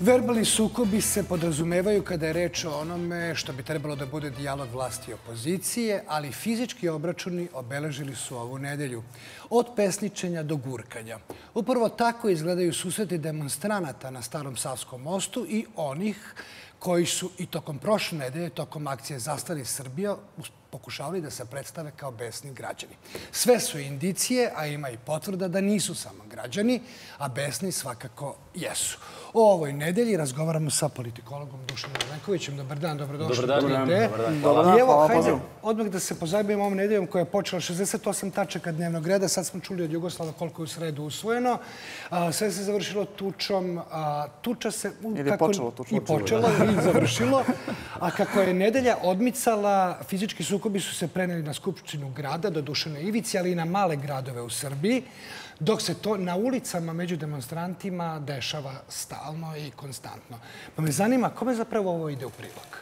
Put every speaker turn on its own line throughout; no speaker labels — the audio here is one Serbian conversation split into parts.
Verbalni sukobi se podrazumevaju kada je reč o onome što bi trebalo da bude dijalog vlasti i opozicije, ali fizički obračuni obeležili su ovu nedelju. Od pesničenja do gurkanja. Upravo tako izgledaju susreti demonstranata na Starom Savskom mostu i onih koji su i tokom prošle nedelje, tokom akcije Zastani Srbija, pokušavali da se predstave kao besni građani. Sve su indicije, a ima i potvrda da nisu samo građani, a besni svakako jesu. O ovoj nedelji razgovaramo sa politikologom Dušanom Radenkovićem. Dobar dan, dobrodošli.
Dobar dan.
I evo, hajde odmah da se pozabavimo ovom nedeljom koja je počela 68 tačaka dnevnog reda. Sad smo čuli od Jugoslava koliko je u sredu usvojeno. Sve se završilo tučom. Tuča se...
Ili je počelo tučom.
I počelo i završilo. A kako je nedelja odmicala, fizički sukobi su se preneli na Skupštinu grada, doduše na ivici, ali i na male gradove u Srbiji, dok se to na ulicama među demonstrantima dešava stalno i konstantno. Pa me zanima, kome zapravo ovo ide u prilog?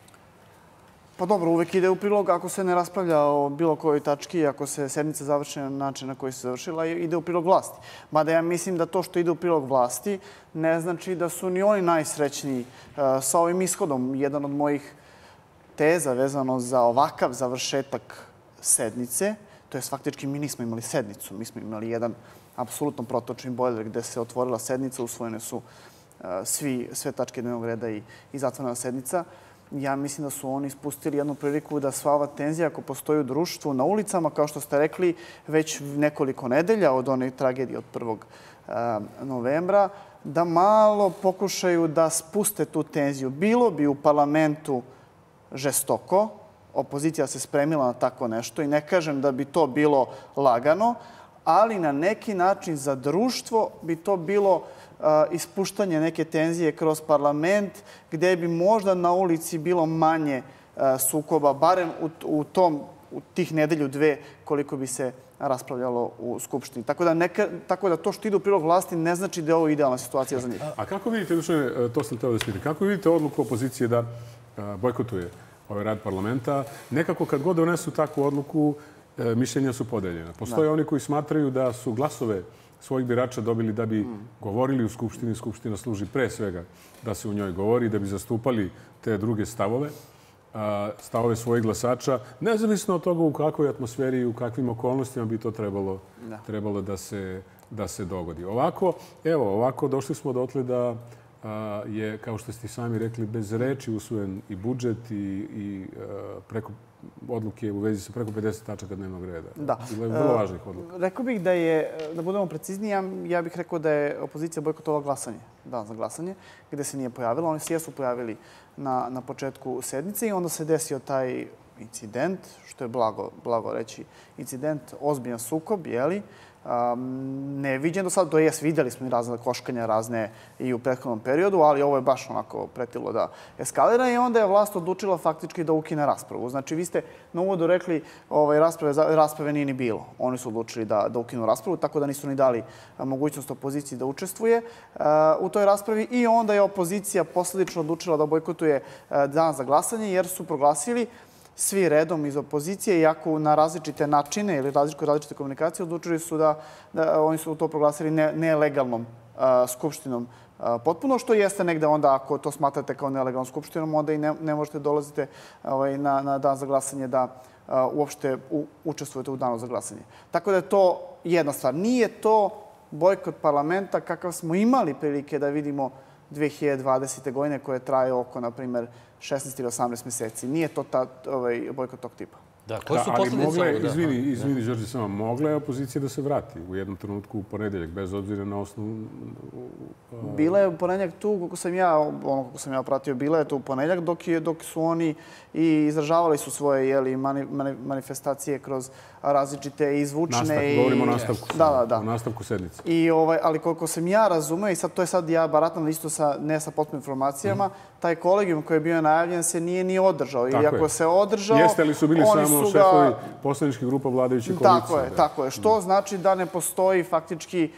Pa dobro, uvek ide u prilog ako se ne raspravlja o bilo kojoj tački, ako se sednica završi na način na koji se završila, ide u prilog vlasti. Mada ja mislim da to što ide u prilog vlasti ne znači da su ni oni najsrećniji sa ovim ishodom. Jedan od mojih teza vezano za ovakav završetak sednice, to je faktički mi nismo imali sednicu, mi smo imali jedan apsolutno protočni bojler gde se otvorila sednica, usvojene su sve tačke dnevnog reda i zatvorena sednica. Ja mislim da su oni ispustili jednu priliku da sva ova tenzija ako postoji u društvu na ulicama, kao što ste rekli, već nekoliko nedelja od one tragedije od 1. novembra, da malo pokušaju da spuste tu tenziju. Bilo bi u parlamentu žestoko, opozicija se spremila na tako nešto i ne kažem da bi to bilo lagano, ali na neki način za društvo bi to bilo ispuštanje neke tenzije kroz parlament, gde bi možda na ulici bilo manje sukoba, barem u tih nedelju dve koliko bi se raspravljalo u Skupštini. Tako da to što ide u prilog vlasti ne znači da je ovo idealna situacija za njih.
A kako vidite, Dušane, to sam hteo da spitam, kako vidite odluku opozicije da bojkotuje ovaj rad parlamenta? Nekako kad god donesu takvu odluku, mišljenja su podeljena. Postoje oni koji smatraju da su glasove svojih birača dobili da bi govorili u Skupštini. Skupština služi pre svega da se u njoj govori, da bi zastupali te druge stavove svojih glasača. Nezavisno od toga u kakvoj atmosferi i u kakvim okolnostima bi to trebalo da se dogodi. Ovako došli smo dotle da je, kao što ste sami rekli, bez reči usvojen i budžet i preko odluke u vezi sa preko 50 tačaka dnevnog reda.
Da.
Vrlo važnih odluka.
Rekao bih da budemo precizniji, ja bih rekao da je opozicija bojkotovala glasanje, dan za glasanje, gde se nije pojavila. Oni se jesu pojavili na početku sednice i onda se desio taj incident, što je blago reći incident, ozbiljan sukob, jeli? Neviđen do sada, to jest vidjeli smo i razne koškanja razne i u prethodnom periodu, ali ovo je baš onako pretilo da eskalira i onda je vlast odlučila faktički da ukine raspravu. Znači, vi ste na uvodu rekli rasprave nije ni bilo. Oni su odlučili da ukinu raspravu, tako da nisu ni dali mogućnost opoziciji da učestvuje u toj raspravi i onda je opozicija posledično odlučila da bojkotuje dan za glasanje jer su proglasili svi redom iz opozicije, iako na različite načine ili različite komunikacije, odlučili su da oni su to proglasili nelegalnom skupštinom potpuno, što jeste negde onda, ako to smatrate kao nelegalnom skupštinom, onda i ne možete dolazite na dan za glasanje da uopšte učestvujete u danu za glasanje. Tako da je to jedna stvar. Nije to bojkot parlamenta kakav smo imali prilike da vidimo 2020. godine koje traje oko, na primjer, 16 ili 18 meseci. Nije to bojkot tog tipa.
Da, koje su posljedice ovoga?
Izvini, Đorđe, samo mogla je opozicija da se vrati u jednom trenutku u ponedeljak, bez obzira na osnovu...
Bila je u ponedeljak tu, kako sam ja pratio, bila je tu u ponedeljak, dok su oni i izražavali su svoje manifestacije kroz različite izvučne...
Govorimo o nastavku.
Da.
O nastavku sednice.
Ali koliko sam ja razumeo, i to je sad ja baratam isto ne sa potpunim informacijama, taj kolegijum koji je bio najavljen se nije ni održao. I ako se održao...
Jeste li su bili samo šefovi poslaničkih grupa vladajuće koalicije?
Tako je. Što znači da ne postoji faktički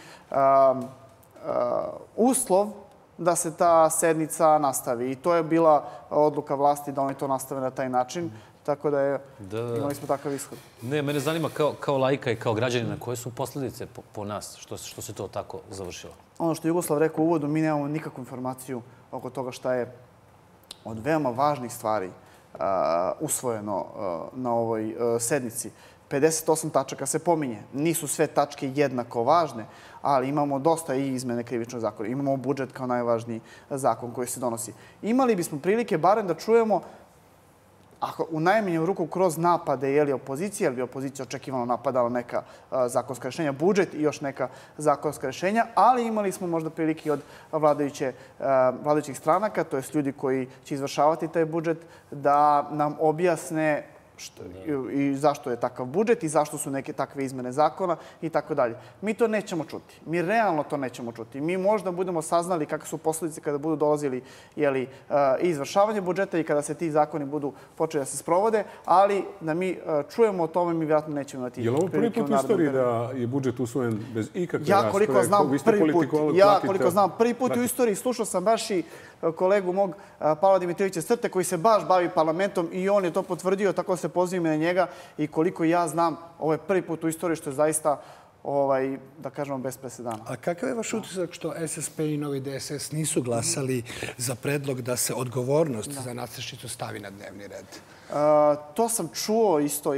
uslov da se ta sednica nastavi. I to je bila odluka vlasti da oni to nastave na taj način. Tako da imali smo takav ishod.
Ne, mene zanima kao laika i kao građanina, koje su posljedice po nas što se to tako završilo?
Ono što je Jugoslav rekao u uvodu, mi nemamo nikakvu informaciju oko toga šta je od veoma važnih stvari usvojeno na ovoj sednici. 58 tačaka se pominje. Nisu sve tačke jednako važne, ali imamo dosta i izmene krivičnog zakona. Imamo budžet kao najvažniji zakon koji se donosi. Imali bismo prilike barem da čujemo, ako u najmanju ruku kroz napade opozicije, jer bi opozicija očekivano napadala neka zakonska rešenja, budžet i još neka zakonska rešenja, ali imali smo možda prilike od vladajućih stranaka, to jest ljudi koji će izvršavati taj budžet, da nam objasne i zašto je takav budžet i zašto su neke takve izmene zakona i tako dalje. Mi to nećemo čuti. Mi realno to nećemo čuti. Mi možda budemo saznali kakve su posledice kada budu dolazili i izvršavanje budžeta i kada se ti zakoni budu počeli da se sprovode, ali da mi čujemo o tome, mi vjerojatno nećemo imati
prilike. Je li ovo prvi put u istoriji da je budžet usvojen bez ikakve rasprave?
Ja koliko znam prvi put u istoriji, slušao sam baš i kolegu mog Pavla Dimitrijevića Strte koji se baš bavi parlamentom i on je to potvrdio, tako se pozivam na njega i koliko ja znam, ovo je prvi put u istoriji što je zaista, da kažemo, bez presedana.
A kakav je vaš utisak što SSP i Novi DSS nisu glasali za predlog da se odgovornost za nadstrešnicu stavi na dnevni red?
To sam čuo isto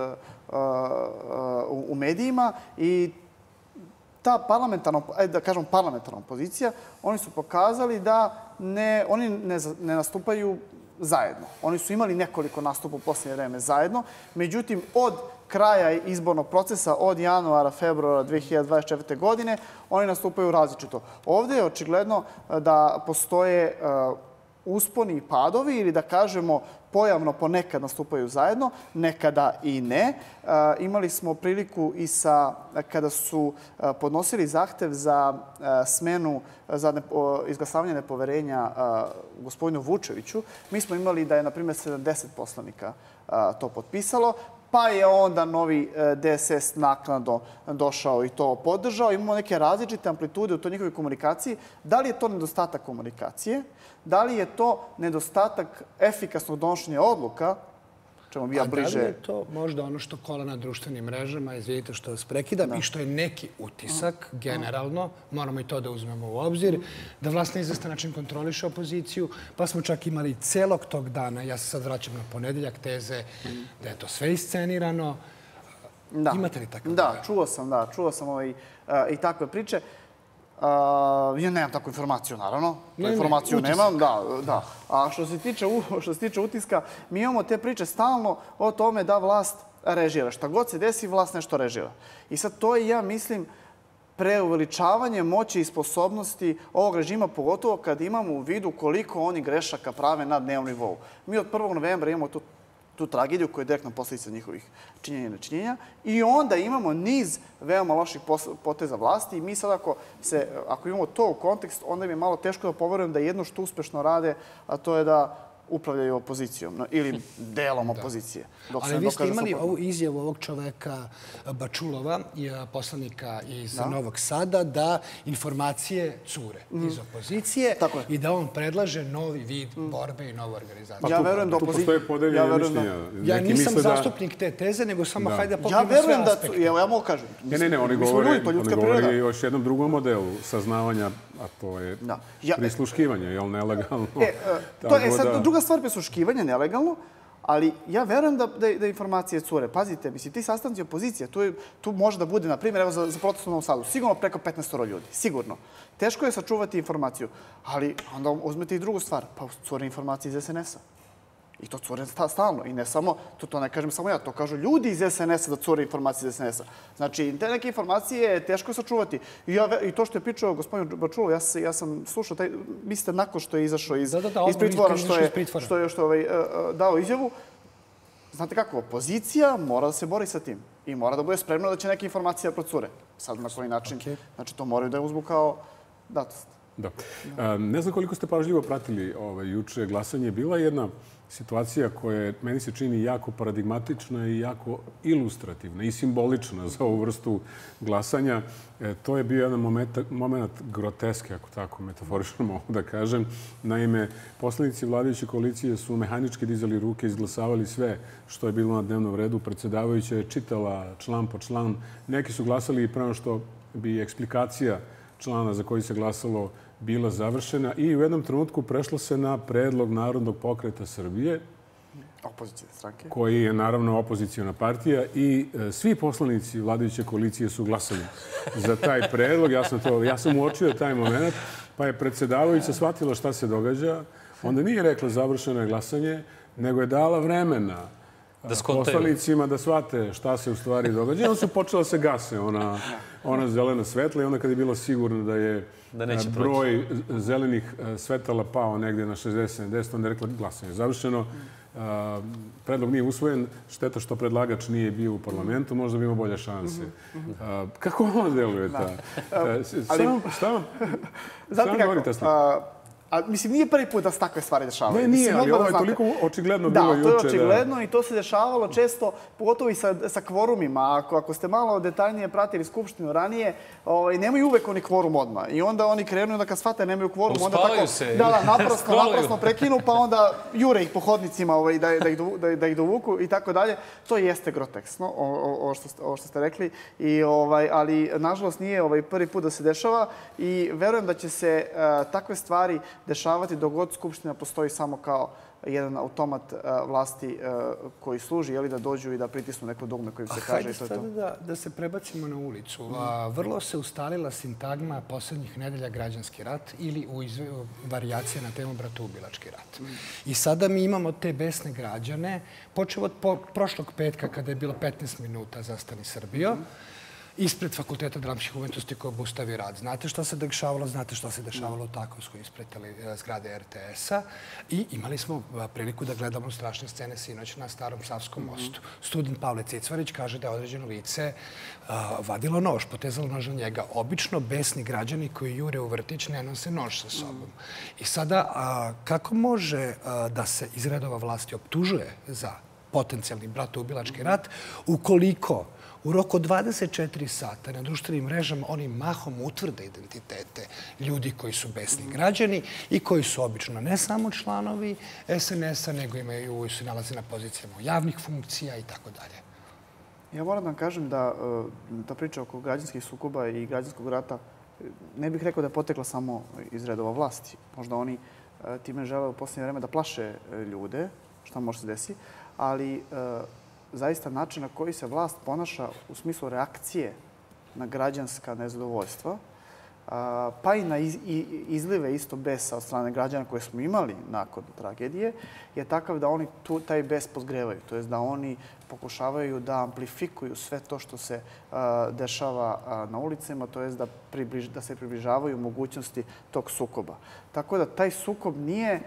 u medijima i ta parlamentarna opozicija, oni su pokazali da oni ne nastupaju zajedno. Oni su imali nekoliko nastupa u posljednje vreme zajedno. Međutim, od kraja izbornog procesa, od januara, februara 2024. godine, oni nastupaju različito. Ovdje je očigledno da postoje usponi i padovi ili da kažemo pojavno ponekad nastupaju zajedno, nekada i ne. Imali smo priliku i kada su podnosili zahtev za smenu, za izglasavanje nepoverenja gospodinu Vučeviću. Mi smo imali da je, na primjer, 70 poslanika to potpisalo, pa je onda Novi DSS naknadno došao i to podržao. Imamo neke različite amplitude u toj njihovoj komunikaciji. Da li je to nedostatak komunikacije? Da li je to nedostatak efikasnog donošenja odluka?
A da li je to možda ono što kola na društvenim mrežama, izvidite što vas prekidam, i što je neki utisak, generalno, moramo i to da uzmemo u obzir, da vlast na izvestan način kontroliše opoziciju, pa smo čak imali celog tog dana, ja se sad vraćam na ponedeljak, teze da je to sve iscenirano. Imate li takve?
Da, čuo sam i takve priče. Ja nemam takvu informaciju, naravno. Informaciju nemam, da. A što se tiče utiska, mi imamo te priče stalno o tome da vlast režira. Šta god se desi, vlast nešto režira. I sad to je, ja mislim, preuveličavanje moći i sposobnosti ovog režima, pogotovo kad imamo u vidu koliko oni grešaka prave na dnevnom nivou. Mi od 1. novembra imamo tu tragediju koja je direktna posljedica njihovih činjenja i nečinjenja. I onda imamo niz veoma loših poteza vlasti i mi sad ako imamo to u kontekst, onda mi je malo teško da poverujem da jedno što uspešno rade, a to je da upravljaju opozicijom ili delom opozicije.
Ali vi ste imali ovu izjavu ovog čoveka Bačulova, poslanika iz Novog Sada, da informacije cure iz opozicije i da on predlaže novi vid borbe i novu organizaciju.
Ja verujem da opozicija...
Tu postoje podeljene mišljenja.
Ja nisam zastupnik te teze, nego samo hajde da pokrijemo sve aspekte.
Ja mogu kažem.
Ne, oni govori o još jednom drugom modelu saznavanja, a to je prisluškivanje, je li nelegalno?
To je sad druga stvar, prisluškivanje, nelegalno, ali ja verujem da informacije cure. Pazite, misli, ti sastanci opozicije, tu može da bude, na primjer, evo za protest u Novom Sadu, sigurno preko 15 ljudi, sigurno. Teško je sačuvati informaciju, ali onda uzmete i drugu stvar, pa cure informacije iz SNS-a. I to cure stalno. I ne samo, to ne kažem samo ja, to kažu ljudi iz SNS-a da cure informacije iz SNS-a. Znači, te neke informacije je teško sačuvati. I to što je pričao gospodin Bačulov, ja sam slušao, mislite, nakon što je izašao iz pritvora, što je dao izjavu, znate kako, opozicija mora da se bori sa tim. I mora da bude spremna da će neke informacije da procure. Sad na koji način. Znači, to moraju da je uzmu kao datost.
Da. Ne znam koliko ste pažljivo pratili juče glasanje. Bila jedna situacija koja je, meni se čini, jako paradigmatična i jako ilustrativna i simbolična za ovu vrstu glasanja. To je bio jedan moment groteske, ako tako metaforično mogu da kažem. Naime, poslanici vladajuće koalicije su mehanički dizali ruke, izglasavali sve što je bilo na dnevnom redu. Predsjedavajuća je čitala član po član. Neki su glasali i prema što bi eksplikacija člana za koji se glasalo bila završena i u jednom trenutku prešlo se na predlog Narodnog pokreta Srbije,
Opozicijne stranke.
koji je naravno opozicijona partija i svi poslanici vladajuće koalicije su glasali za taj predlog. Ja sam uočio taj moment, pa je predsjedavajuća shvatila šta se događa. Onda nije rekla završeno je glasanje, nego je dala vremena poslanicima da shvate šta se u stvari događa. I onda su počela se gase ona zelena svetla i onda kad je bilo sigurno da je broj zelenih svetala pao negdje na 60-70, onda je rekla glasanje je završeno. Predlog nije usvojen, šteta što predlagač nije bio u parlamentu, možda bi imao bolje šanse. Kako vam deluje ta? Šta vam govorite?
Mislim, nije prvi put da se takve stvari dešavaju.
Ne, nije, ali ovo je toliko očigledno bilo juče.
Da, to je očigledno i to se dešavalo često, pogotovo i sa kvorumima. Ako ste malo detaljnije pratili Skupštinu ranije, nemaju uvek oni kvorum odmah. I onda oni krenu, onda kad shvate nemaju kvorum, onda tako... Da, naprasno prekinu, pa onda jure ih po hodnicima da ih dovuku i tako dalje. To jeste groteksno, ovo što ste rekli. Ali, nažalost, nije prvi put da se dešava i verujem da će se takve stvari dešavati dok god Skupština postoji samo kao jedan automat vlasti koji služi da dođu i da pritisnu neko dugme koji se kaže.
Hajde sada da se prebacimo na ulicu. Vrlo se ustalila sintagma poslednjih nedelja građanski rat ili u varijacije na temu bratoubilački rat. I sada mi imamo te besne građane, počeo od prošlog petka kada je bilo 15 minuta Zastani Srbijo, ispred Fakulteta dramskih umetnosti koji obustavi rad. Znate šta se dešavalo? Znate šta se dešavalo u Takovskoj ispred zgrade RTS-a. I imali smo priliku da gledamo strašne scene sinoć na Starom Savskom mostu. Student Pavle Cicvarić kaže da je određeno lice vadilo nož, potezalo nož na njega. Obično besni građani koji jure u vrtić ne nose nož sa sobom. I sada, kako može da se iz redova vlasti optužuje za potencijalni bratoubilački rat ukoliko u roku od 24 sata na društvenim mrežama oni mahom utvrde identitete ljudi koji su besni građani i koji su obično ne samo članovi SNS-a, nego se nalaze na pozicijama javnih funkcija i tako dalje.
Ja moram da vam kažem da ta priča oko građanskih sukoba i građanskog rata ne bih rekao da je potekla samo iz redova vlasti. Možda oni time žele u posljednje vreme da plaše ljude, šta može se desiti, ali zaista način na koji se vlast ponaša u smislu reakcije na građanska nezadovoljstva, pa i na izlive isto besa od strane građana koje smo imali nakon tragedije, je takav da oni taj bes podgrevaju. To je da oni pokušavaju da amplifikuju sve to što se dešava na ulicama, to je da se približavaju mogućnosti tog sukoba. Tako da taj sukob nije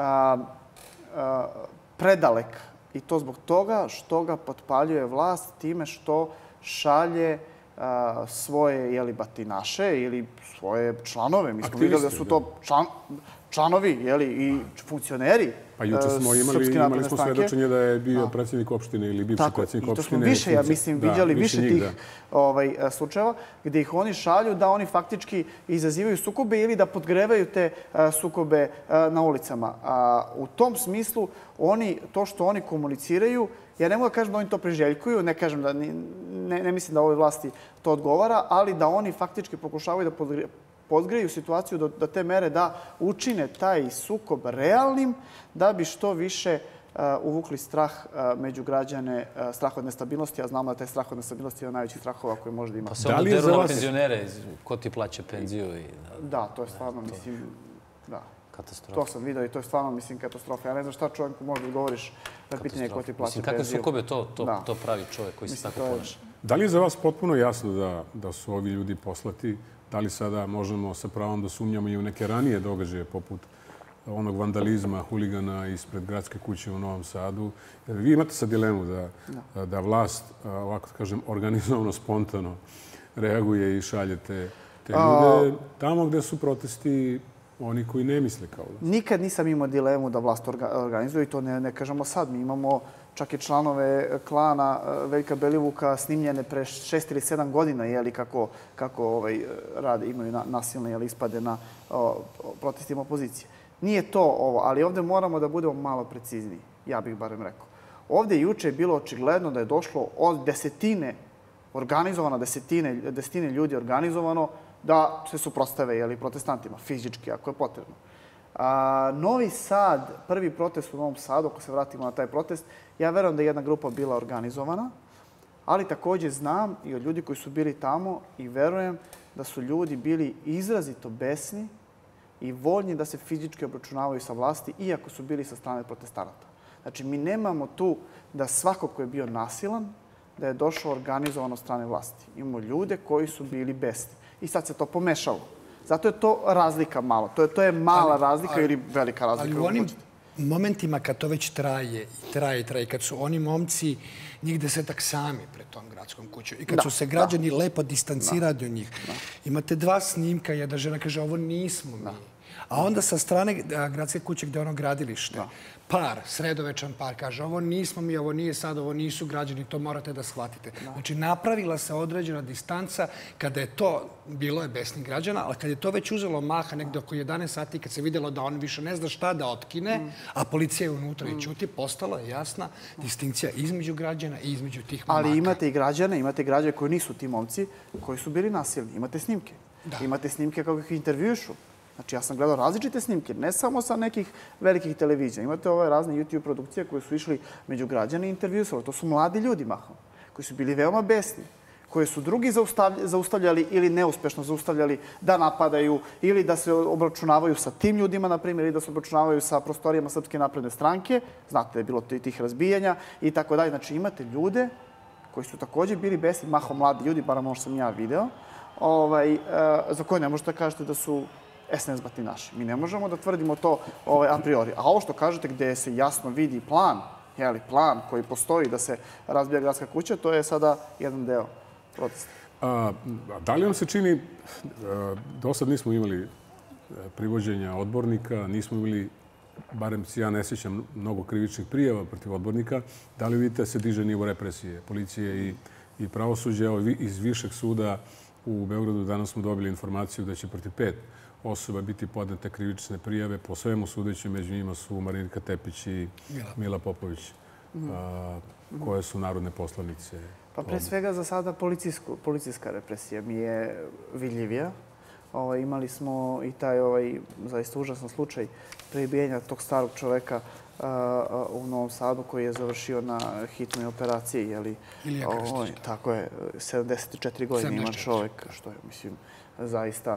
predalek. I to zbog toga što ga potpaljuje vlast time što šalje svoje batinaše ili svoje članove. Mi smo vidjeli da su to članovi i funkcioneri.
Pa juče smo imali smo svedočenje da je bio predsjednik opštine ili bivši predsjednik opštine.
I to smo više, ja mislim, vidjeli više tih slučajeva gdje ih oni šalju da oni faktički izazivaju sukobe ili da podgrevaju te sukobe na ulicama. U tom smislu, to što oni komuniciraju, ja ne mogu da kažem da oni to priželjkuju, ne mislim da ovoj vlasti to odgovara, ali da oni faktički pokušavaju da podgreju situaciju do te mere da učine taj sukob realnim, da bi što više uvukli strah među građane, strah od nestabilnosti, a znamo da taj strah od nestabilnosti je od najvećih strahova koje može da ima.
Pa se onda deru na penzionere, ko ti plaća penziju?
Da, to je stvarno, mislim, da.
Katastrofa.
To sam vidio i to je stvarno, mislim, katastrofa. Ja ne znam šta čovjeku može da govoriš na pitanje ko ti plaća penziju.
Kakve sukobe to pravi čovjek koji se tako ponaša?
Da li je za vas potpuno jasno da su ovi ljudi poslati? Da li sada možemo sa pravom da sumnjamo i u neke ranije događaje poput onog vandalizma huligana ispred gradske kuće u Novom Sadu? Vi imate sad dilemu da vlast, ovako da kažem, organizovano, spontano reaguje i šalje te ljude tamo gde su protesti oni koji ne misle kao vlast.
Nikad nisam imao dilemu da vlast organizuje i to ne kažemo sad. Mi imamo čak i članove klana Veljka Belivuka snimljene pre 6 ili 7 godina, kako rade, imaju nasilne ispade na protestima opozicije. Nije to ovo, ali ovdje moramo da budemo malo precizniji, ja bih barem rekao. Ovdje juče je bilo očigledno da je došlo od desetine ljudi organizovano da se suprotstave protestantima, fizički, ako je potrebno. Novi Sad, prvi protest u Novom Sadu, ako se vratimo na taj protest, ja verujem da je jedna grupa bila organizovana, ali također znam i od ljudi koji su bili tamo i verujem da su ljudi bili izrazito besni i voljni da se fizički obračunavaju sa vlasti, iako su bili sa strane protestanata. Znači, mi nemamo tu da svako ko je bio nasilan, da je došao organizovan od strane vlasti. Imamo ljude koji su bili besni. I sad se to pomešalo. Zato je to razlika malo. To je mala razlika ili velika razlika.
Ali u onim momentima kad to već traje, kad su oni momci njih 10-ak sami pred tom gradskom kućom i kad su se građani lepo distancirali od njih. Imate 2 snimka, jedna žena kaže ovo nismo mi. A onda sa strane gradske kuće gdje je ono gradilište, sredovečan par, kaže ovo nismo mi, ovo nije sad, ovo nisu građani, to morate da shvatite. Znači, napravila se određena distanca kada je to, bilo je besnih građana, ali kad je to već uzelo maha negdje oko 11 sati, kad se vidjelo da on više ne zna šta da otkine, a policija je unutra i čuti, postala je jasna distinkcija između građana i između tih momaka.
Ali imate i građane koji nisu ti momci, koji su bili nasilni. Imate snimke. Imate snimke kako ih intervjušu. Znači, ja sam gledao različite snimke, ne samo sa nekih velikih televizija. Imate ove razne YouTube produkcije koje su išli među građani i intervjusali. To su mladi ljudi mahom, koji su bili veoma besni, koje su drugi zaustavljali ili neuspešno zaustavljali da napadaju ili da se obračunavaju sa tim ljudima, na primjer, ili da se obračunavaju sa prostorijama Srpske napredne stranke. Znate da je bilo tih razbijanja i tako dalje. Znači, imate ljude koji su također bili besni, mahom mladi ljudi, barem ono što sam ja video, za koje ne možete da kažete da su SNS batinaši. Mi ne možemo da tvrdimo to a priori. A ovo što kažete gdje se jasno vidi plan koji postoji da se razbija gradska kuća, to je sada jedan deo protesta.
Da li vam se čini, do sad nismo imali privođenja odbornika, nismo imali, barem si ja ne sjećam, mnogo krivičnih prijava protiv odbornika, da li vidite se diže nivo represije policije i pravosuđa? Evo, iz Višeg suda u Beogradu danas smo dobili informaciju da će protiv 5 osoba biti podnete krivične prijave. Po svemu sudeći među njima su Marinika Tepić i Mila Popović, koje su narodne poslanice.
Pa pre svega za sada policijska represija mi je vidljivija. Imali smo i taj zaista užasan slučaj prebijanja tog starog čoveka u Novom Sadu koji je završio na hitnoj operaciji.
Ilija Krstić.
Tako je, 74 godine ima čovek, što je, mislim, zaista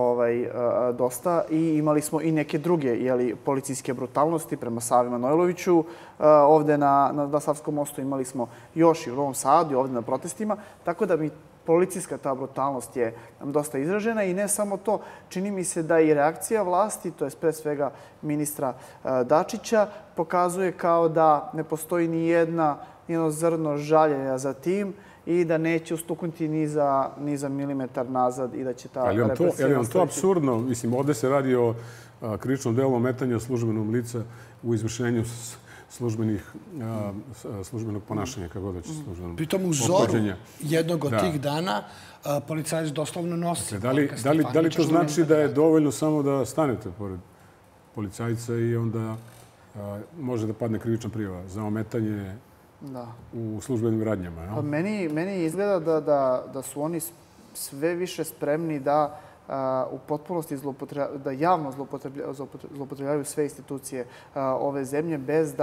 dosta. I imali smo i neke druge policijske brutalnosti prema Savi Manojloviću. Ovde na Savskom mostu imali smo još i u Novom Sadu, ovde na protestima. Tako da mi policijska ta brutalnost je dosta izražena i ne samo to. Čini mi se da i reakcija vlasti, to je pre svega ministra Dačića, pokazuje kao da ne postoji ni jedno zrno žaljenja za tim i da neće ustuknuti ni za milimetar nazad i da će ta represija nastaviti.
Ali je to apsurdno? Mislim, ovdje se radi o krivičnom delu ometanja službenog lica u izvršenju službenog ponašanja, kako da će službenog.
Pritom u zoru jednog od tih dana policajac doslovno nosi.
Da li to znači da je dovoljno samo da stanete pored policajca i onda može da padne krivična prijava za ometanje u službenim radnjama?
Meni izgleda da su oni sve više spremni da u potpunosti da javno zloupotrebljavaju sve institucije ove zemlje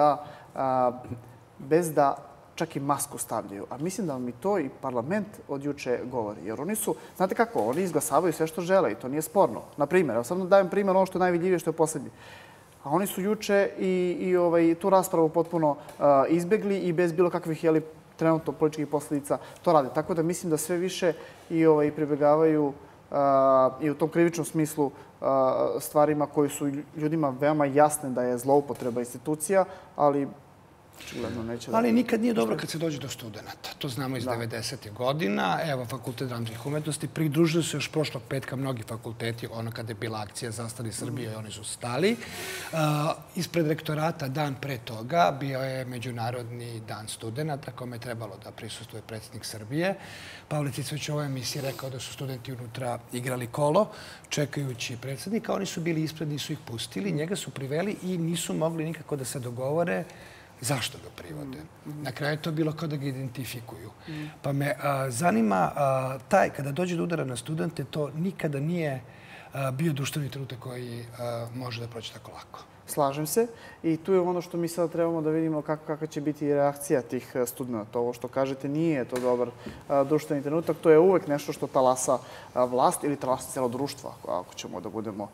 bez da čak i masku stavljaju. A mislim da vam i to i parlament od juče govori. Jer oni su, znate kako, oni izglasavaju sve što žele i to nije sporno. Naprimjer, evo sad dajem primjer ono što je najvidljivije, što je posljednji. A oni su juče i tu raspravu potpuno izbjegli i bez bilo kakvih trenutno političkih posljedica to rade. Tako da mislim da sve više i pribjegavaju i u tom krivičnom smislu stvarima koji su ljudima veoma jasne da je zloupotreba institucija, ali očigledno neće da...
Ali nikad nije dobro kad se dođe do studenta. To znamo iz 90. godina. Evo, Fakultet dramskih umetnosti. Pridružili su još prošlog petka mnogi fakulteti, ono kada je bila akcija Zastali Srbije i oni su stali. Ispred rektorata dan pre toga bio je Međunarodni dan studenta, kome je trebalo da prisustuje predsjednik Srbije. Pavle Cicović u ovoj emisiji rekao da su studenti unutra igrali kolo, čekajući predsjednika. Oni su bili ispred, nisu ih pustili, njega su priveli i nisu mogli nikako da se dogovore Zašto ga privode? Na kraju je to bilo kao da ga identifikuju. Pa me zanima, kada dođe do udara na studente, to nikada nije bio društveni trenutak koji može da proći tako lako.
Slažem se. I tu je ono što mi sada trebamo da vidimo kakva će biti reakcija tih studenta. Ovo što kažete nije to dobar društveni trenutak. To je uvek nešto što talasa vlast ili talasa celo društvo, ako ćemo da budemo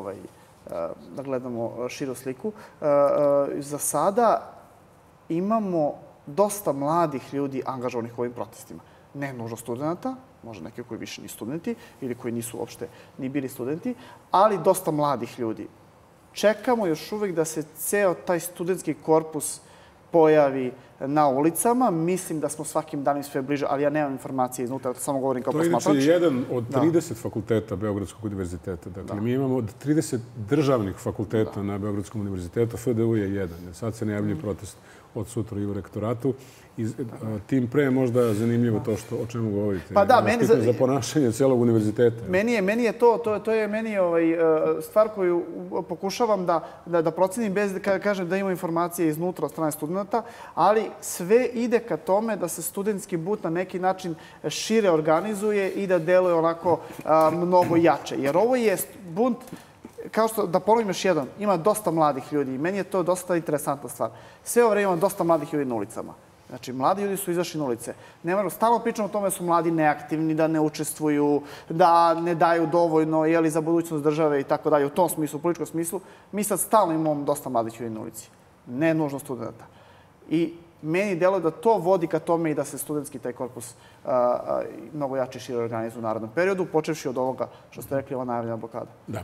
da gledamo širu sliku. Za sada imamo dosta mladih ljudi angažovanih u ovim protestima. Ne nužno studenta, možda neki koji više nisu studenti ili koji nisu uopšte ni bili studenti, ali dosta mladih ljudi. Čekamo još uvek da se ceo taj studentski korpus pojavi na ulicama. Mislim da smo svakim danom sve bliže, ali ja nemam informacije iznutra, samo govorim kao posmatrač.
To je inače jedan od 30 fakulteta Beogradskog univerziteta. Dakle, mi imamo 30 državnih fakulteta na Beogradskom univerzitetu, FDU je jedan. Sad se najavljuje protest od sutra i u rektoratu. Tim pre je možda zanimljivo to o čemu govorite.
Pa da, meni
za ponašanje celog univerziteta.
Meni je to je meni stvar koju pokušavam da procenim bez da kažem da imam informacije iznutra od strane studenta, ali sve ide ka tome da se studentski but na neki način šire organizuje i da deluje onako mnogo jače. Jer ovo je bunt, kao što, da ponovim još jedan, ima dosta mladih ljudi i meni je to dosta interesantna stvar. Sve ovo vreme ima dosta mladih ljudi na ulicama. Znači, mladi ljudi su izašli na ulice. Stalno pričamo o tome da su mladi neaktivni, da ne učestvuju, da ne daju dovoljno za budućnost države i tako dalje. U tom smislu, u političkom smislu, mi sad stalno imamo dosta mladih ljudi na ulici. Ne nužno studenta. I meni deluje da to vodi ka tome i da se studentski taj korpus mnogo jače i šire organizuje u narednom periodu, počevši od ovoga što ste rekli, ova najavljena blokada.
Da.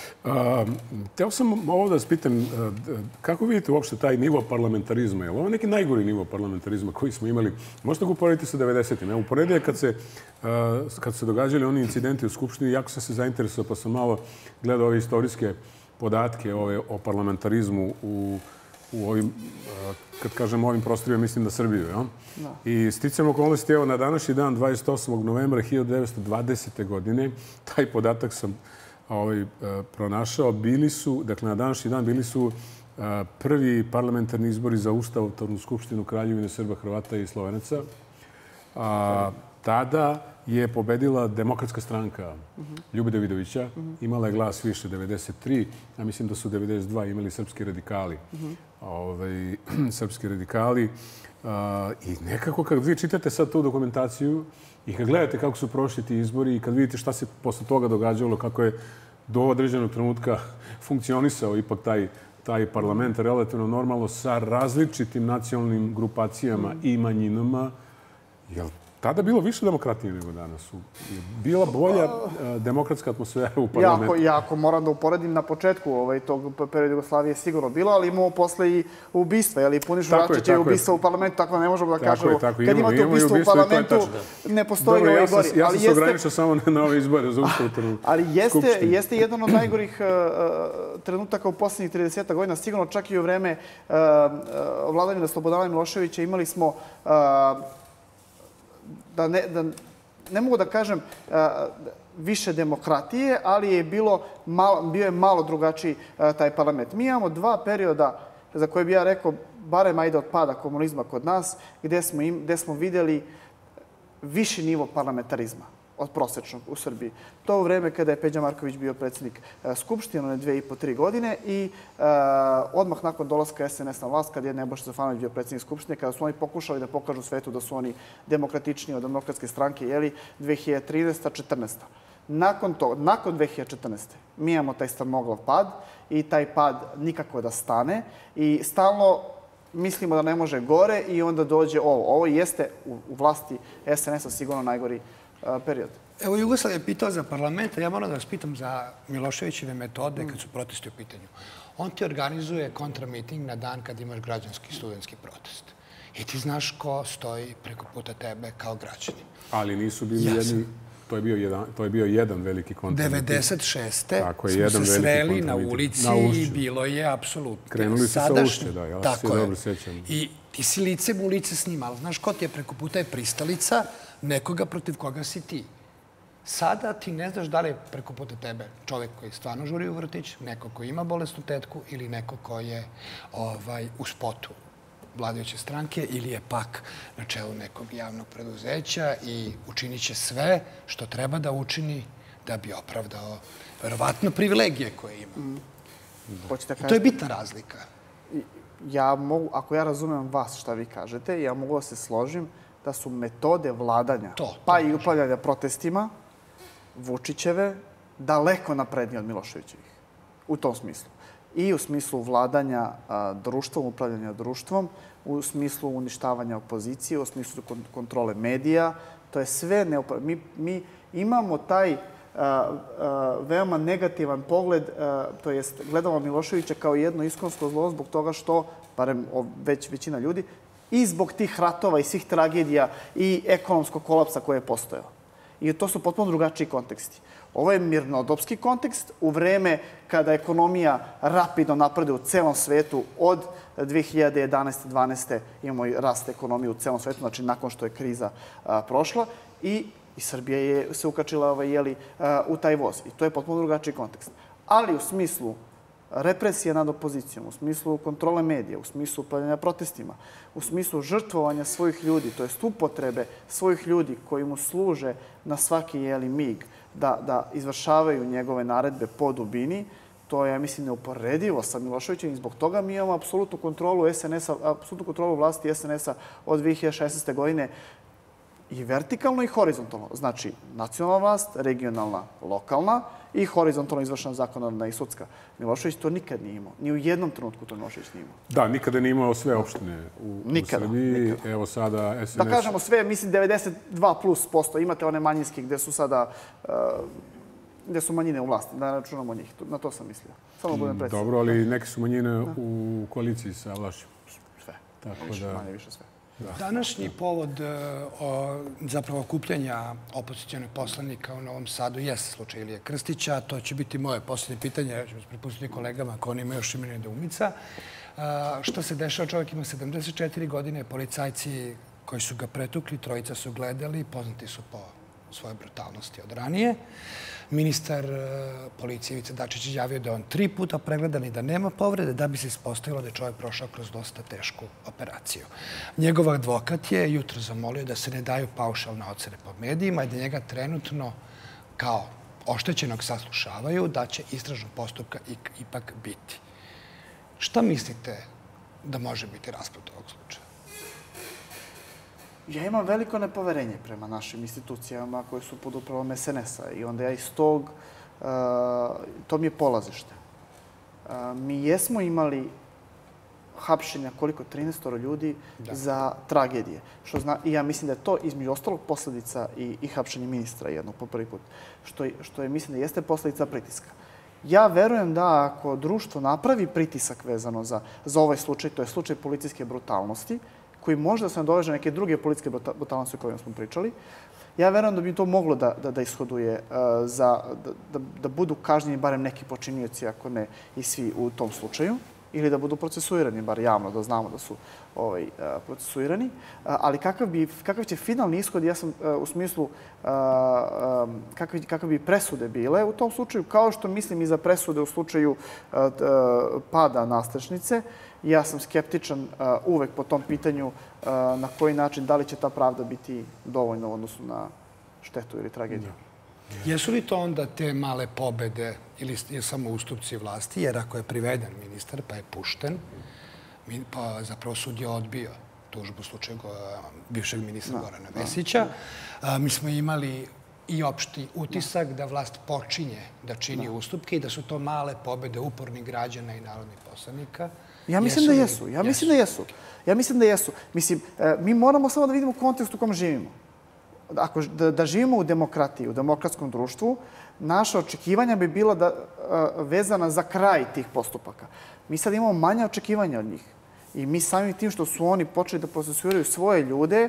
Teo sam ovo da vas pitam, kako vidite uopšte taj nivo parlamentarizma? Je li ovo neki najgori nivo parlamentarizma koji smo imali? Možete ga uporediti sa 90-im. U ponedeljak kad se događali oni incidenti u Skupštini, jako sam se zainteresovao pa sam malo gledao ove istorijske podatke o parlamentarizmu u ovim, kad kažem ovim prostorima, mislim na Srbiju. I sticam okolnosti, evo, na današnji dan, 28. novembra 1920. godine, taj podatak sam pronašao, dakle, na današnji dan bili su prvi parlamentarni izbori za Ustavotvornu skupštinu Kraljevine Srba, Hrvata i Slovenaca. Tada je pobedila Demokratska stranka Ljube Davidovića. Imala je glas više, 93, a mislim da su 92 imali srpski radikali. Srpski radikali. I nekako kad vi čitate sad tu dokumentaciju i kad gledate kako su prošli ti izbori i kad vidite šta se posle toga događalo, kako je do određenog trenutka funkcionisao ipak taj parlament relativno normalno sa različitim nacionalnim grupacijama i manjinama, jel tada bilo više demokratije nego danas? Je bila bolja demokratska atmosfera u parlamentu?
Jako moram da uporedim na početku tog perioda Jugoslavije sigurno bilo, ali imamo posle i ubistva. Punišu Račića je ubistva u parlamentu, tako da ne možemo da kažemo. Kad imate ubistva u parlamentu, ne postoji ovaj izbori.
Ja sam se ograničio samo na ove izbore za Ustavotvornu
skupštinu. Ali jeste jedan od najgorih trenutaka u poslednjih 30 godina. Sigurno čak i u vreme vladavine Slobodana Miloševića imali smo ne mogu da kažem više demokratije, ali bio je malo drugačiji taj parlament. Mi imamo dva perioda za koje bi ja rekao, barem ajde od pada komunizma kod nas, gde smo videli viši nivo parlamentarizma od prosečnog u Srbiji. To u vreme kada je Peđa Marković bio predsjednik Skupštine, one 2,5-3 godine i odmah nakon dolaska SNS na vlast, kada je Nebojša Stefanović bio predsjednik Skupštine, kada su oni pokušali da pokažu svetu da su oni demokratičniji od demokratske stranke, 2013-14. Nakon 2014. mi imamo taj strmoglav pad i taj pad nikako da stane i stalno mislimo da ne može gore i onda dođe ovo. Ovo jeste u vlasti SNS-a sigurno najgori period.
Evo, Jugoslav je pitao za parlament, a ja moram da vas pitam za Miloševićeve metode kad su protesti u pitanju. On ti organizuje kontramiting na dan kad imaš građanski studentski protest. I ti znaš ko stoji preko puta tebe kao građanin.
Ali nisu bili jedni... To je bio jedan veliki kontramiting.
96. smo se sreli na ulici i bilo je apsolutno.
Krenuli se sa Ušće, da, ja se dobro sjećam.
I ti si licem u lice s njima, ali znaš ko ti je preko puta je pristalica nekoga protiv koga si ti. Sada ti ne znaš da li je preko puta tebe čovjek koji stvarno žuri u vrtić, neko koji ima bolesnu tetku ili neko koji je u spotu vladajuće stranke ili je pak na čelu nekog javnog preduzeća i učinit će sve što treba da učini da bi opravdao verovatno privilegije koje ima. To je bitna razlika.
Ako ja razumem vas šta vi kažete, ja mogu da se složim da su metode vladanja, pa i upravljanja protestima, Vučićeve, daleko naprednije od Miloševićevih. U tom smislu. I u smislu vladanja društvom, upravljanja društvom, u smislu uništavanja opozicije, u smislu kontrole medija. To je sve neopravljeno. Mi imamo taj veoma negativan pogled, to jest gledamo Miloševića kao jedno iskonsko zlo zbog toga što, barem većina ljudi, i zbog tih ratova i svih tragedija i ekonomskog kolapsa koje je postojao. I to su potpuno drugačiji konteksti. Ovo je mirnodopski kontekst u vreme kada ekonomija rapidno napreduje u celom svetu. Od 2011-2012. imamo i rast ekonomije u celom svetu, znači nakon što je kriza prošla. I Srbija je se ukačila u taj voz. I to je potpuno drugačiji kontekst. Ali u smislu represije nad opozicijom, u smislu kontrole medija, u smislu upravljanja protestima, u smislu žrtvovanja svojih ljudi, to jest upotrebe svojih ljudi koji mu služe na svaki mig da izvršavaju njegove naredbe po dubini, to je, ja mislim, neuporedivo sa Miloševićem i zbog toga mi imamo apsolutnu kontrolu SNS-a, apsolutnu kontrolu vlasti SNS-a od 2016. godine i vertikalno i horizontalno. Znači, nacionalna vlast, regionalna, lokalna i horizontalno izvršena zakonodavna i sudska. Milošević to nikad nije imao. Ni u jednom trenutku to Milošević nije imao.
Da, nikada nije imao sve opštine u Srbiji. Evo sada SNS...
Da kažemo sve, mislim 92+%. Imate one manjinske gde su sada... gde su manjine u vlasti, da računamo njih. Na to sam mislio. Samo budem predsjedno.
Dobro, ali neke su manjine u koaliciji sa vlašću.
Sve. Manje više sve.
Današnji povod zapravo okupljanja opozicionih poslanika u Novom Sadu jeste slučaj Ilije Krstića. To će biti moje posljednje pitanje. Ja ću vas prepustiti kolegama ako oni imaju još imene nedoumica. Šta se dešava? Čovjek ima 74 godine. Policajci koji su ga pretukli, trojica su gledali, poznati su po svojoj brutalnosti od ranije. Ministar policije Ivica Dačić izjavio da je on 3 puta pregledan i da nema povrede, da bi se ispostavilo da je čovjek prošao kroz dosta tešku operaciju. Njegov advokat je jutro zamolio da se ne daju paušalne ocene po medijima i da njega trenutno kao oštećenog saslušavaju, da će istražnog postupka ipak biti. Šta mislite da može biti rasplet ovog slučaja?
Ja imam veliko nepoverenje prema našim institucijama koje su pod upravom SNS-a i onda ja iz tog, to mi je polazište. Mi jesmo imali hapšenja, koliko? 13 ljudi za tragedije. I ja mislim da je to između ostalog posledica i hapšenja ministra jednog po prvi put. Što je, mislim da jeste posledica pritiska. Ja verujem da ako društvo napravi pritisak vezano za ovaj slučaj, to je slučaj policijske brutalnosti, koji može da se nadoveže neke druge političke brutalnosti o kojima smo pričali. Ja verujem da bi to moglo da ishoduje, da budu kažnjeni barem neki počinioci, ako ne i svi u tom slučaju, ili da budu procesuirani, bar javno, da znamo da su procesuirani. Ali kakav će finalni ishod, ja sam u smislu kakve bi presude bile u tom slučaju, kao što mislim i za presude u slučaju pada nastrešnice, ja sam skeptičan uvek po tom pitanju na koji način, da li će ta pravda biti dovoljna u odnosu na štetu ili tragediju.
Jesu li to onda te male pobede ili samo ustupci vlasti? Jer ako je priveden ministar pa je pušten, pa zapravo sud je odbio tužbu u slučaju bivšeg ministra Gorana Vesića. Mi smo imali i opšti utisak da vlast počinje da čini ustupke i da su to male pobede upornih građana i narodnih poslanika.
Ja mislim da jesu. Ja mislim da jesu. Mislim, mi moramo samo da vidimo kontekst u kom živimo. Da živimo u demokratiji, u demokratskom društvu, naša očekivanja bi bila vezana za kraj tih postupaka. Mi sad imamo manja očekivanja od njih. I mi samim tim što su oni počeli da procesuiraju svoje ljude,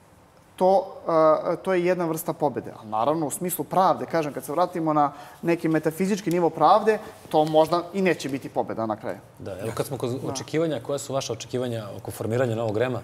to je jedna vrsta pobede. Ali naravno, u smislu pravde, kažem, kad se vratimo na neki metafizički nivo pravde, to možda i neće biti pobeda na kraju.
Da, evo kad smo kod očekivanja, koja su vaše očekivanja oko formiranja novog REM-a?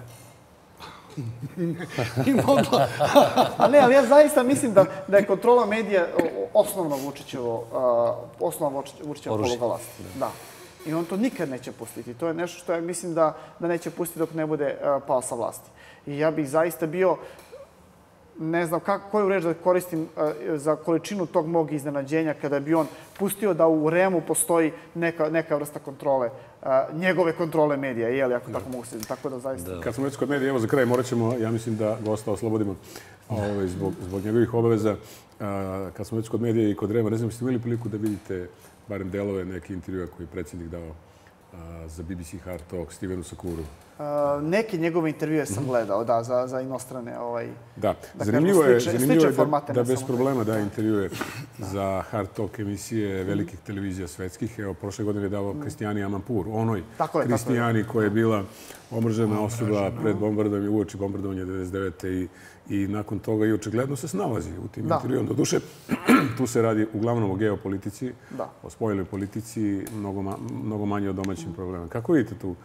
Ne, ali ja zaista mislim da je kontrola medija osnovno Vučićevo poluga vlasti. Da. I on to nikad neće pustiti. To je nešto što ja mislim da neće pustiti dok ne bude pao sa vlasti. I ja bih zaista bio, ne znam koju reč da koristim za količinu tog mog iznenađenja kada bi on pustio da u REM-u postoji neka vrsta kontrole, njegove kontrole medija, jeli, ako tako mogu se. Tako da zaista...
Kad smo već kod medija, evo za kraj morat ćemo, ja mislim da gosta oslobodimo zbog njegovih obaveza. Kad smo već kod medija i kod REM-a, ne znam, ste imali priliku da vidite barem delove neke intervjua koji je predsjednik dao za BBC Hard Talk Stevenu Sakuru?
Neke njegove intervjue sam gledao, da, za inostrane.
Da, zanimljivo je da bez problema daje intervjue za Hard Talk emisije velikih televizija svetskih. Evo, prošle godine je dao Kristijani Amanpour, onoj Kristijani koja je bila omržena osoba pred bombardovanje, uoči bombardovanja 1999. I nakon toga i očigledno se snalazi u tim intervjuom. Doduše, tu se radi uglavnom o geopolitici, o spoljnoj politici, mnogo manje o domaćim problemima. Kako vidite tu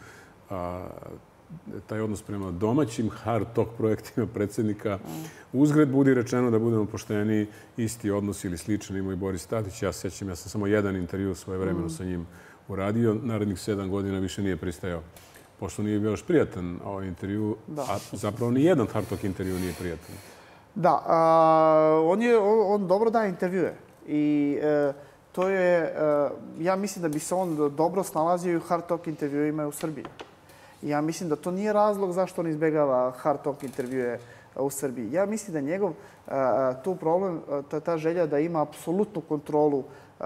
taj odnos prema domaćim hard talk projektima predsjednika? Uzgred budi rečeno, da budemo pošteni, isti odnos ili sličan imao i Boris Tadić. Ja se sjećam, ja sam samo jedan intervju svojevremeno sa njim uradio. Narednih 7 godina više nije pristajao. Pošto nije bio još prijatan ovaj intervju, a zapravo ni jedan hard talk intervju nije prijatan.
Da, on dobro daje intervjue. I to je, ja mislim da bi se on dobro snalazio i u hard talk intervjuima u Srbiji. Ja mislim da to nije razlog zašto on izbjegava hard talk intervjue u Srbiji. Ja mislim da njegov tu problem, ta želja da ima apsolutnu kontrolu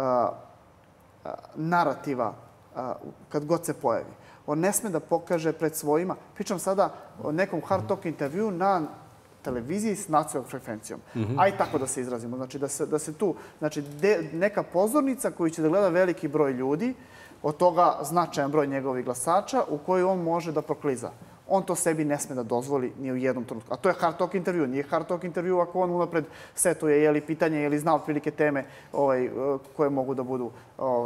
narativa kad god se pojavi. On ne sme da pokaže pred svojima. Pričam sada o nekom hard talk intervju na televiziji s nacionalnom frekvencijom. A i tako da se izrazimo. Znači da se tu, znači neka pozornica koju će da gleda veliki broj ljudi, od toga značajan broj njegovih glasača u koji on može da prokliza. On to sebi ne sme da dozvoli ni u jednom trenutku. A to je hard talk intervju. Nije hard talk intervju ako on unapred setuje pitanje ili zna otprilike teme koje mogu da budu,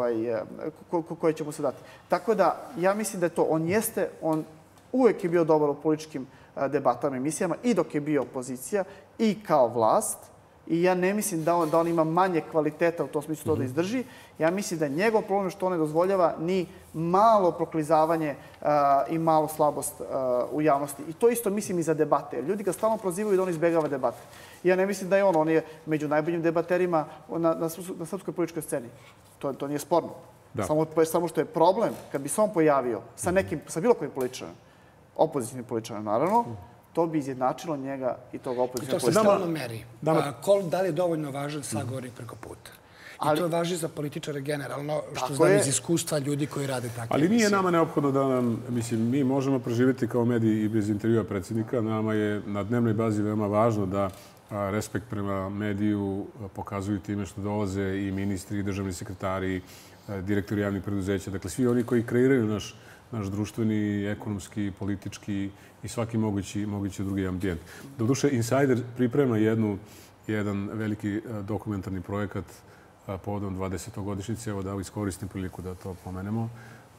koje će mu se dati. Tako da, ja mislim da je to, on uvek je bio dobar u političkim debatama i emisijama i dok je bio opozicija i kao vlast. I ja ne mislim da on ima manje kvaliteta u tom smislu to da izdrži. Ja mislim da je njegov problem što on ne dozvoljava ni malo proklizavanje i malo slabost u javnosti. I to isto mislim i za debate. Ljudi ga stalno prozivaju da on izbjegava debate. Ja ne mislim da je on je među najboljim debaterima na srpskoj političkoj sceni. To nije sporno. Samo što je problem, kad bi se on pojavio sa bilo kojim političarom, opozicijnim političarom naravno, to bi izjednačilo njega i tog opozicijnog političara.
I to se stalno meri. Da li je dovoljno važan sagovornik preko puta? I to važi za političare generalno, što znam iz iskustva ljudi koji rade takve
ali
emisije.
Nije nama neophodno da nam, mislim, mi možemo preživjeti kao mediji i bez intervjua predsjednika. Nama je na dnevnoj bazi veoma važno da respekt prema mediju pokazuju time što dolaze i ministri, i državni sekretari, i direktori javnih preduzeća. Dakle, svi oni koji kreiraju naš društveni, ekonomski, politički i svaki mogući drugi ambijent. Doduše, Insider priprema jedan veliki dokumentarni projekat povodom 20-godišnjice. Evo da iskoristim priliku da to pomenemo.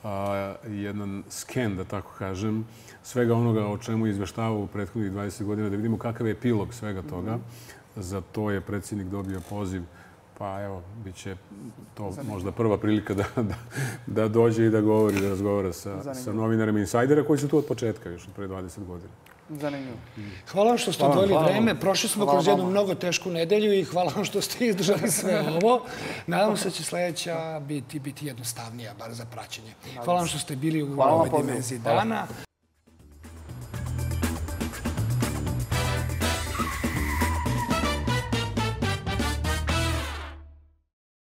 Jedan sken, da tako kažem, svega onoga o čemu je izveštavao u prethodnih 20 godina, da vidimo kakav je epilog svega toga. Za to je predsjednik dobio poziv. Pa evo, bit će to možda prva prilika da dođe i da govori, da razgovara sa novinarima Insajdera koji su tu od početka, još od pre 20 godina.
Zanimljivo.
Hvala vam što ste odvojili vreme. Prošli smo kroz jednu mnogo tešku nedelju i hvala vam što ste izdržali sve ovo. Nadam se da će sljedeća biti jednostavnija, bar za praćenje. Hvala vam što ste bili u ovoj dimenziji dana.